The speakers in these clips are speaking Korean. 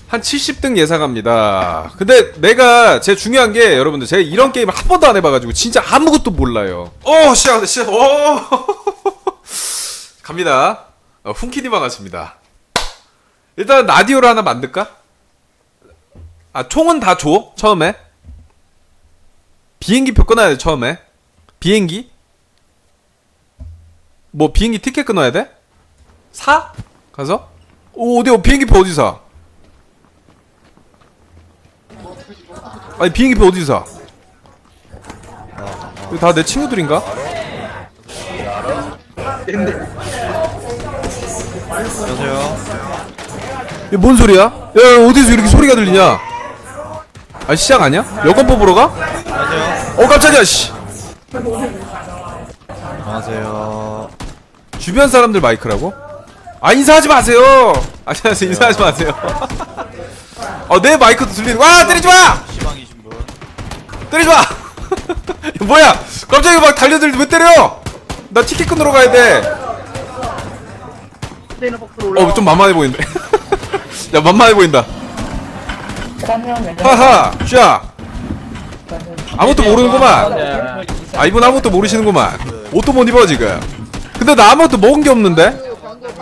한 70등 예상합니다. 근데 내가 제일 중요한 게 여러분들 제가 이런 게임을 한 번도 안 해봐가지고 진짜 아무것도 몰라요. 시작한다 시작. 갑니다. 훈키님 반갑습니다. 일단 라디오를 하나 만들까? 아 총은 다 줘 처음에. 비행기표 끊어야 돼 처음에. 비행기? 뭐 비행기 티켓 끊어야 돼? 사? 가서? 어디 비행기표 어디 사? 아니 비행기표 어디 사? 이거 다 내 친구들인가? 안녕하세요. 이게 뭔 소리야? 야 어디서 이렇게 소리가 들리냐? 아 시작 아니야? 여권 뽑으러 가? 안녕하세요. 깜짝이야 씨. 안녕하세요. 주변 사람들 마이크라고? 아 인사하지 마세요. 안녕하세요. 인사하지 마세요. 내 마이크도 들리는. 와 때리지마. 시방이신 분. 때리지마. 뭐야 갑자기 막 달려들. 왜 때려? 나 티켓 끊으러 가야돼. 좀 만만해 보이는데. 야 만만해 보인다. 하하 샤. 아무것도 모르는구만. 아 이분 아무것도 모르시는구만. 옷도 못 입어 지금. 근데 나 아무것도 먹은 게 없는데.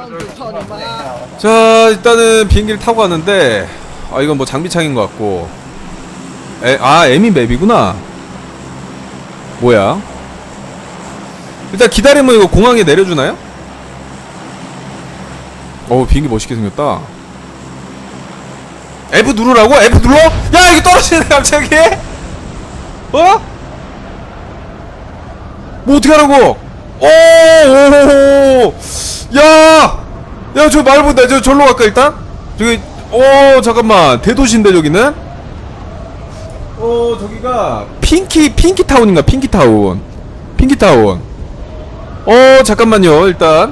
자 일단은 비행기를 타고 가는데 이건 뭐 장비창인 것 같고. 에미 맵이구나. 뭐야? 일단 기다리면 이거 공항에 내려주나요? 비행기 멋있게 생겼다. F 누르라고? F 눌러? 야 이거 떨어지네 갑자기. 뭐 어떻게 하라고? 야 저 말 본다. 저 절로 갈까 일단? 저기 잠깐만 대도시인데 저기는? 저기가 핑키타운인가? 핑키타운. 잠깐만요 일단.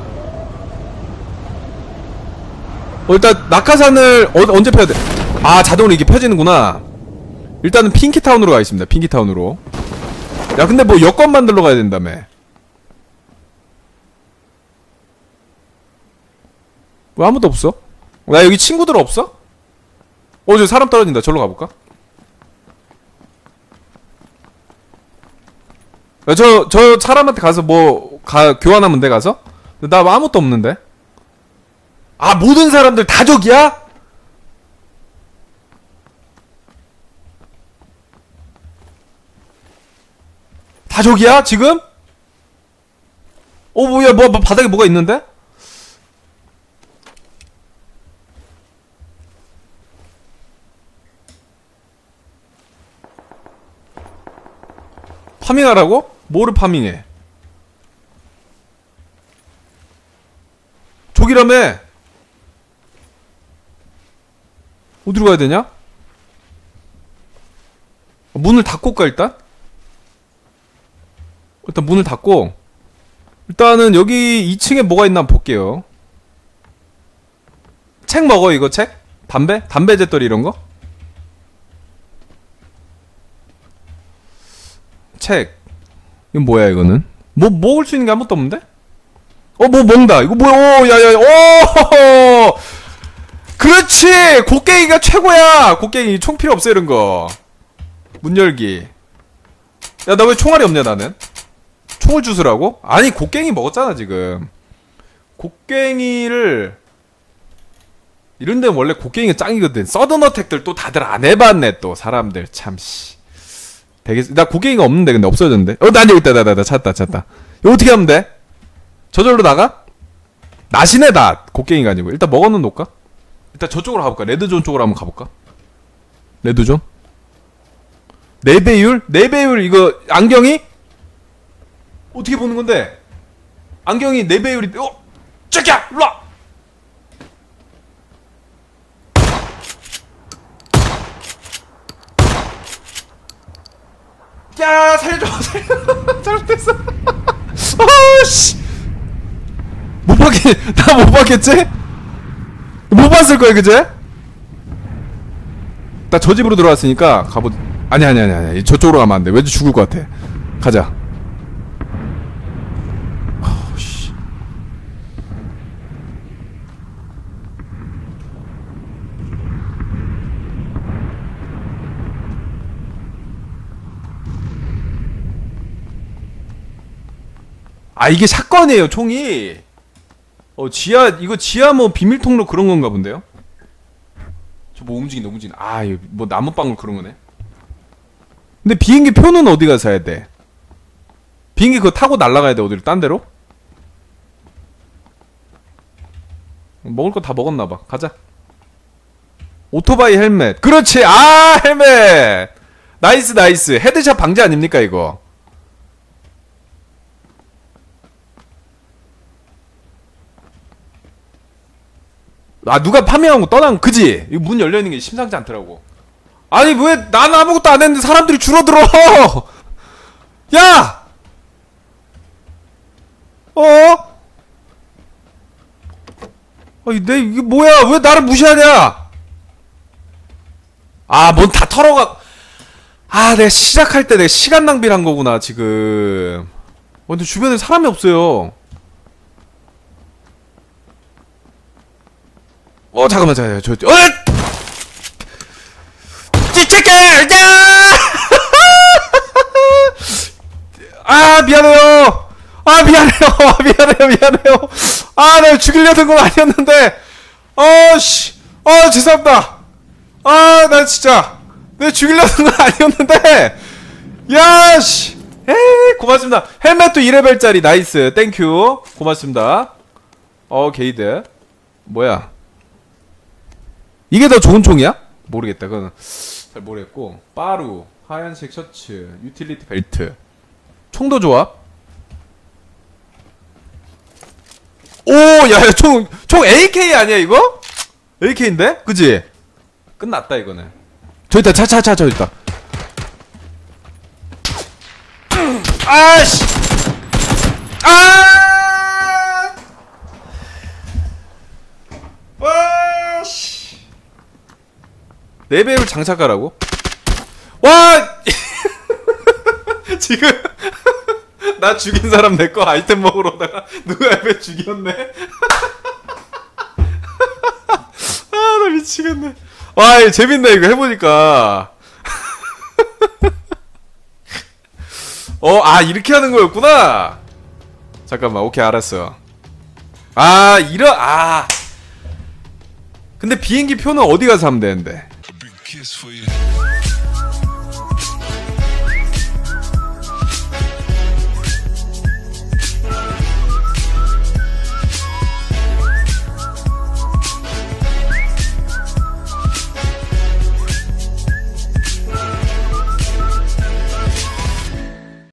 일단 낙하산을 언제 펴야 돼? 자동으로 이게 펴지는구나. 일단은 핑키타운으로 가겠습니다. 핑키타운으로. 야 근데 뭐 여권 만들러 가야 된다며. 왜 아무도 없어? 나 여기 친구들 없어? 저 사람 떨어진다. 절로 가볼까? 야, 저 사람한테 가서 교환하면 돼 가서? 나 아무것도 없는데? 모든 사람들 다 저기야? 다 저기야 지금? 뭐야 바닥에 뭐가 있는데? 파밍하라고? 뭐를 파밍해? 저기라며. 어디로 가야 되냐? 문을 닫고 올까 일단? 일단 문을 닫고 일단은 여기 2층에 뭐가 있나 한번 볼게요. 책 먹어 이거 책? 담배? 담배 재떨이 이런거? 책 이건 뭐야 이거는? 뭐 먹을 수 있는 게 아무것도 없는데? 뭐 먹는다. 이거 뭐야? 야야 그렇지! 곡괭이가 최고야! 곡괭이 총 필요 없어 이런거. 문 열기. 야 나 왜 총알이 없냐 나는? 총을 주스라고? 아니 곡괭이 먹었잖아 지금. 곡괭이를 이런 데는 원래 곡괭이가 짱이거든. 서든어택들 또 다들 안 해봤네 또 사람들 참씨. 나 곡괭이가 없는데 근데 없어졌는데. 난 여기 있다. 나 찾았다. 이거 어떻게 하면 돼? 저절로 나가? 나시네 나. 곡괭이가 아니고. 일단 먹어는 놓을까? 일단 저쪽으로 가볼까? 레드존 쪽으로 한번 가볼까? 레드존? 4배율? 4배율 이거 안경이? 어떻게 보는 건데? 안경이 4배율이 저기야! 일로와! 야 살려줘. 잘못했어. 씨. 못 봤겠지? 못 봤을 거야 그제? 나 저 집으로 들어왔으니까 아니 저쪽으로 가면 안 돼. 왠지 죽을 것 같아. 가자. 씨. 아 이게 샷건이에요 총이. 지하 이거 지하 뭐 비밀 통로 그런 건가 본데요. 저 뭐 움직인다. 아 이거 뭐 나무방울 그런 거네. 근데 비행기 표는 어디 가서 사야 돼? 비행기 그거 타고 날아가야 돼 어디로 딴 데로? 먹을 거 다 먹었나봐. 가자. 오토바이 헬멧. 그렇지. 아 헬멧. 나이스. 헤드샷 방지 아닙니까 이거? 아 누가 파밍한 거 떠난 그지? 이거 문 열려있는 게 심상치 않더라고. 아니 왜 난 아무것도 안 했는데 사람들이 줄어들어. 야! 아니 이게 뭐야? 왜 나를 무시하냐? 아 뭔 다 털어가. 아 내가 시작할 때 내가 시간 낭비를 한 거구나 지금. 근데 주변에 사람이 없어요. 잠깐만 찌찌개! 아 미안해요. 아 내가 죽이려던 건 아니었는데. 죄송합니다. 나 진짜 내가 죽이려던 건 아니었는데. 야씨. 에이 고맙습니다. 헬멧도 2레벨짜리 나이스 땡큐 고맙습니다. 게이드 뭐야 이게 더 좋은 총이야? 모르겠다. 그건 잘 모르겠고. 빠루 하얀색 셔츠 유틸리티 벨트 총도 좋아. 야 총 AK 아니야 이거? AK인데? 그지? 끝났다 이거는. 저기 있다 차 저기 있다. 아씨 와씨 레벨을 장착하라고? 와 지금 나 죽인 사람 내 거 아이템 먹으러 오다가 누가 옆에 죽였네. 나 미치겠네. 와 이거 재밌네 이거 해보니까. 이렇게 하는 거였구나. 잠깐만 오케이 알았어. 근데 비행기 표는 어디 가서 하면 되는데?